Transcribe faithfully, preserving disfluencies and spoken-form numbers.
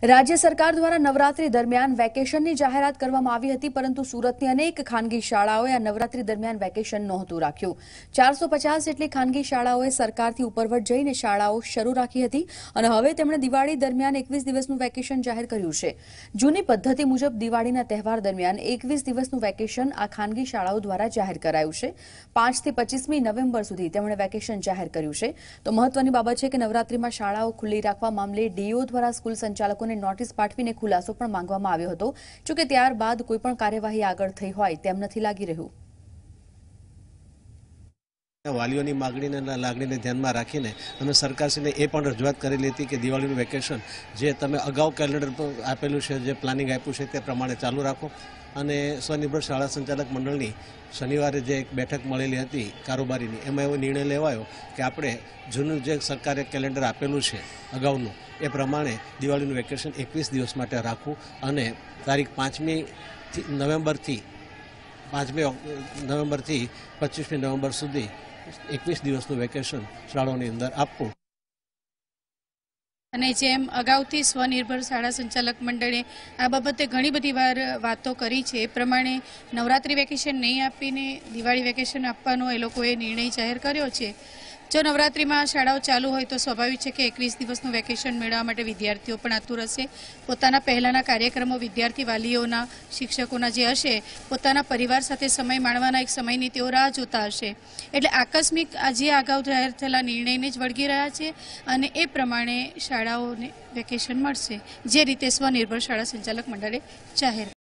राज्य सरकार द्वारा नवरात्रि दरमियान वेकेशनની જાહેરાત કરવામાં આવી હતી, પરંતુ સુરતની અનેક ખાનગી શાળાઓએ આ નવરાત્રી દરમિયાન વેકેશન નહોતું રાખ્યું। ચારસો પચાસ જેટલી ખાનગી શાળાઓએ સરકારથી ઉપરવટ જઈને શાળાઓ શરૂ રાખી હતી અને હવે તેમણે દિવાળી દરમિયાન એકવીસ દિવસનું વેકેશન જાહેર કર્યું છે। જૂની પદ્ધતિ મુજબ દિવાળીના તહેવાર દરમિયાન એકવીસ દિવસનું વેકેશન આ ખાનગી શાળાઓ દ્વારા જાહેર કરાયું છે। પાંચ થી પચીસમી નવેમ્બર સુધી તેમણે વેકેશન જાહેર કર્યું છે। તો મહત્વની બાબત છે કે નવરાત્રીમાં શાળાઓ ખુલ્લી રાખવા મામલે ડીઓ દ્વારા સ્કૂલ સંચાલકોને નોટિસ પાઠવીને ખુલાસો પણ માંગવામાં આવ્યો હતો। જો કે ત્યારબાદ કોઈ પણ કાર્યવાહી આગળ થઈ હોય તેમ નથી લાગી રહ્યું। વાલીઓની માગણીને લાગણીને ધ્યાનમાં રાખીને અમે સરકારશ્રીને એ પણ રજૂઆત કરેલી હતી કે દિવાળીનું વેકેશન જે તમે અગાઉ કેલેન્ડર પર આપેલું છે, જે પ્લાનિંગ આપ્યું છે તે પ્રમાણે ચાલુ રાખો। અને સ્વનિર્ભર શાળા સંચાલક મંડળની શનિવારે જે એક બેઠક મળેલી હતી કારોબારીની, એમાં એવો નિર્ણય લેવાયો કે આપણે જૂનું જે સરકારે કેલેન્ડર આપેલું છે અગાઉનું એ પ્રમાણે દિવાળીનું વેકેશન એકવીસ દિવસ માટે રાખવું અને તારીખ પાંચમી નવેમ્બરથી પાંચમી નવેમ્બરથી પચીસમી નવેમ્બર સુધી એકવીસ દિવસનું વેકેશન શાળાઓની અંદર આપવું। અને જેમ અગાઉથી સ્વનિર્ભર શાળા સંચાલક મંડળે આ બાબતે ઘણી બધી વાર વાતો કરી છે, એ પ્રમાણે નવરાત્રી વેકેશન નહીં આપીને દિવાળી વેકેશન આપવાનો એ લોકોએ નિર્ણય જાહેર કર્યો છે। જો નવરાત્રિમાં શાળાઓ ચાલુ હોય તો સ્વાભાવિક છે કે એકવીસ દિવસનું વેકેશન મેળવવા માટે વિદ્યાર્થીઓ પણ આતુર હશે। પોતાના પહેલાંના કાર્યક્રમો વિદ્યાર્થી વાલીઓના શિક્ષકોના જે હશે, પોતાના પરિવાર સાથે સમય માણવાના એક સમયની તેઓ રાહ જોતા હશે। એટલે આકસ્મિક આજે અગાઉ જાહેર થયેલા નિર્ણયને જ વળગી રહ્યા છે અને એ પ્રમાણે શાળાઓને વેકેશન મળશે, જે રીતે સ્વનિર્ભર શાળા સંચાલક મંડળે જાહેર